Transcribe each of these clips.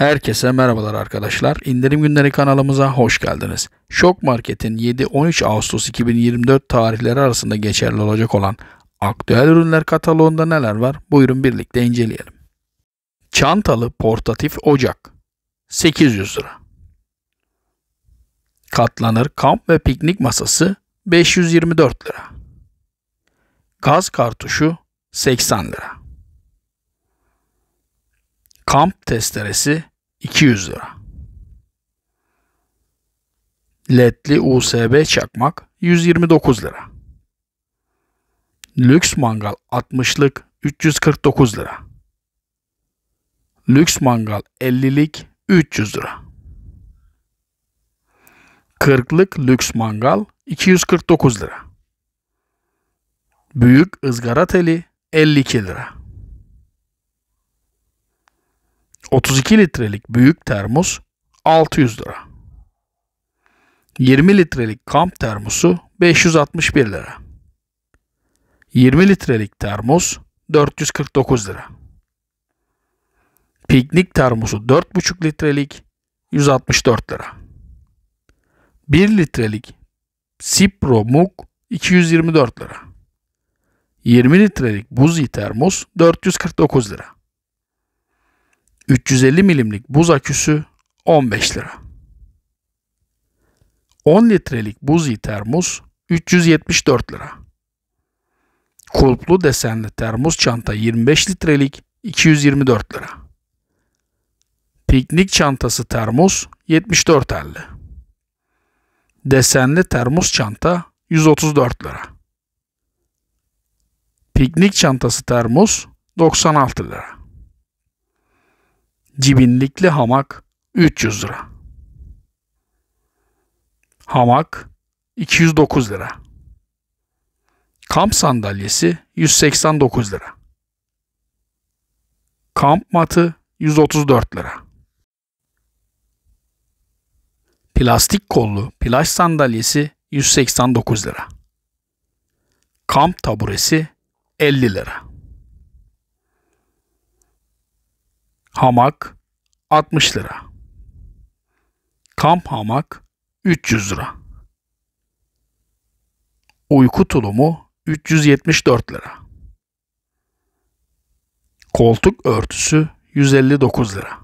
Herkese merhabalar arkadaşlar. İndirim Günleri kanalımıza hoş geldiniz. Şok Market'in 7-13 Ağustos 2024 tarihleri arasında geçerli olacak olan aktüel ürünler kataloğunda neler var? Buyurun birlikte inceleyelim. Çantalı portatif ocak 800 lira. Katlanır kamp ve piknik masası 524 lira. Gaz kartuşu 80 lira. Kamp testeresi 200 lira. LED'li USB çakmak 129 lira. Lüks mangal 60'lık 349 lira. Lüks mangal 50'lik 300 lira. 40'lık lüks mangal 249 lira. Büyük ızgara teli 52 lira. 32 litrelik büyük termos 600 lira. 20 litrelik kamp termosu 561 lira. 20 litrelik termos 449 lira. Piknik termosu 4,5 litrelik 164 lira. 1 litrelik Sipro mug 224 lira. 20 litrelik Buzi termos 449 lira. 350 milimlik buz aküsü 15 lira. 10 litrelik Buzi termos 374 lira. Kulplu desenli termos çanta 25 litrelik 224 lira. Piknik çantası termos 74,50. Desenli termos çanta 134 lira. Piknik çantası termos 96 lira. Cibinlikli hamak 300 lira. Hamak 209 lira. Kamp sandalyesi 189 lira. Kamp matı 134 lira. Plastik kollu plaj sandalyesi 189 lira. Kamp taburesi 50 lira. Hamak 60 lira. Kamp hamak 300 lira. Uyku tulumu 374 lira. Koltuk örtüsü 159 lira.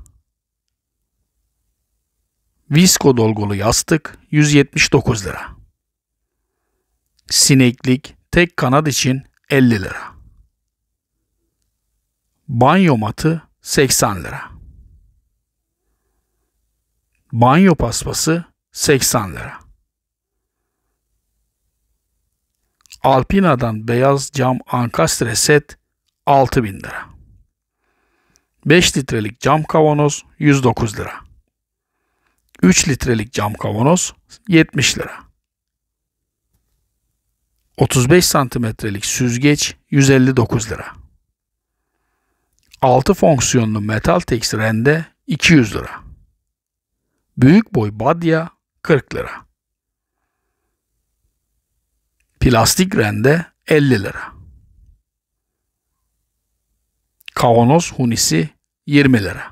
Visko dolgulu yastık 179 lira. Sineklik tek kanat için 50 lira. Banyo matı 80 lira. Banyo paspası 80 lira. Alpina'dan beyaz cam ankastre set 6.000 lira. 5 litrelik cam kavanoz 109 lira. 3 litrelik cam kavanoz 70 lira. 35 santimetrelik süzgeç 159 lira. 6 fonksiyonlu metal teks rende 200 lira. Büyük boy badya 40 lira. Plastik rende 50 lira. Kavanoz hunisi 20 lira.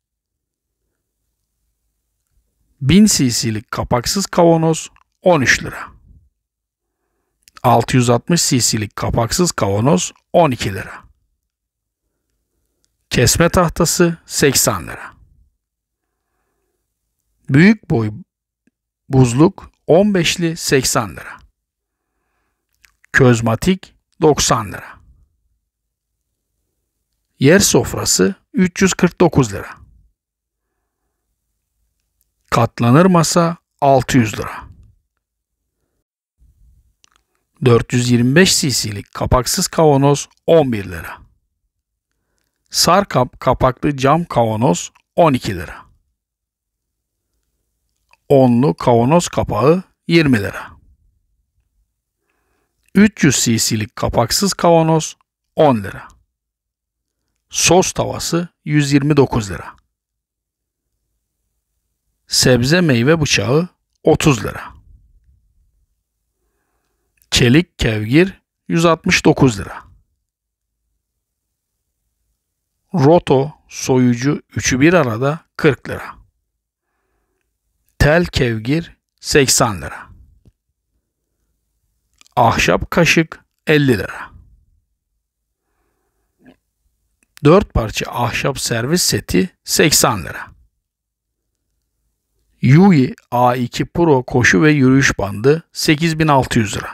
1000 cc'lik kapaksız kavanoz 13 lira. 660 cc'lik kapaksız kavanoz 12 lira. Kesme tahtası 80 lira. Büyük boy buzluk 15'li 80 lira. Közmatik 90 lira. Yer sofrası 349 lira. Katlanır masa 600 lira. 425 cc'lik kapaksız kavanoz 11 lira. Sarkap kapaklı cam kavanoz 12 lira. Onlu kavanoz kapağı 20 lira. 300 cc'lik kapaksız kavanoz 10 lira. Sos tavası 129 lira. Sebze meyve bıçağı 30 lira. Çelik kevgir 169 lira. Roto soyucu üçü bir arada 40 lira. Tel kevgir 80 lira. Ahşap kaşık 50 lira. 4 parça ahşap servis seti 80 lira. Yui A2 Pro koşu ve yürüyüş bandı 8600 lira.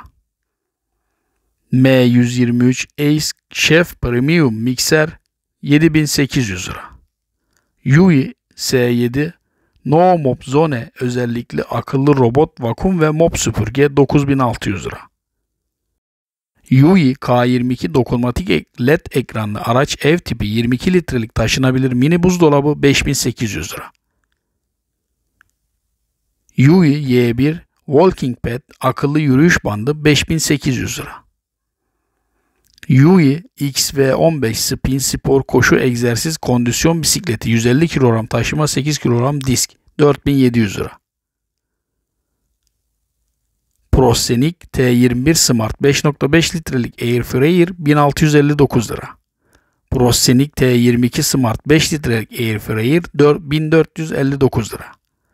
M123 Ace Chef Premium mikser 7800 lira. Yui S7 No Mop Zone özellikli akıllı robot vakum ve mop süpürge 9600 lira. Yui K22 dokunmatik LED ekranlı araç ev tipi 22 litrelik taşınabilir mini buzdolabı 5800 lira. Yui Y1 Walking Pad akıllı yürüyüş bandı 5800 lira. Yui XV15 Spin Spor koşu egzersiz kondisyon bisikleti 150 kilogram taşıma 8 kilogram disk 4700 lira. Prosenic T21 Smart 5.5 litrelik Air Fryer 1659 lira. Prosenic T22 Smart 5 litrelik Air Fryer 1459 lira.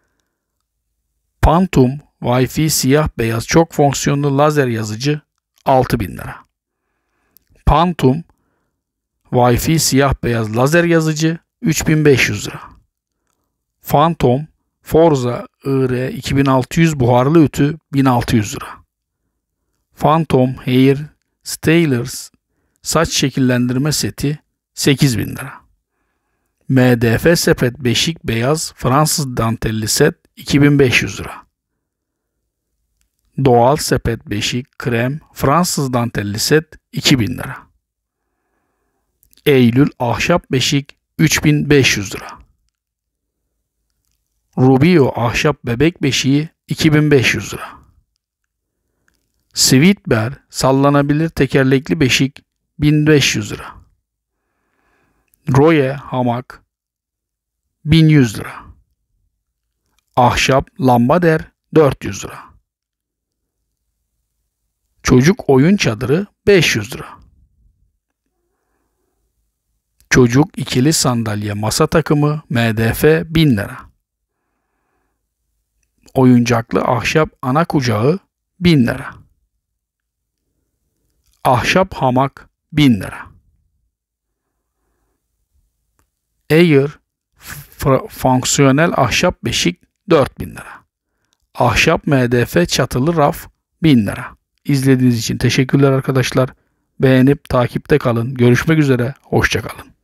Phantom Wi-Fi siyah beyaz çok fonksiyonlu lazer yazıcı 6000 lira. Phantom Wi-Fi siyah beyaz lazer yazıcı 3500 lira. Phantom Forza IR 2600 buharlı ütü 1600 lira. Phantom Hair Stylers saç şekillendirme seti 8000 lira. MDF sepet beşik beyaz Fransız dantelli set 2500 lira. Doğal sepet beşik krem Fransız dantelli set 2000 lira. Eylül ahşap beşik 3500 lira. Rubio ahşap bebek beşiği 2500 lira. Sweet Bear sallanabilir tekerlekli beşik 1500 lira. Roye hamak 1100 lira. Ahşap lambader 400 lira. Çocuk oyun çadırı 500 lira. Çocuk ikili sandalye masa takımı MDF 1000 lira. Oyuncaklı ahşap ana kucağı 1000 lira. Ahşap hamak 1000 lira. Air fonksiyonel ahşap beşik 4000 lira. Ahşap MDF çatılı raf 1000 lira. İzlediğiniz için teşekkürler arkadaşlar. Beğenip takipte kalın. Görüşmek üzere. Hoşça kalın.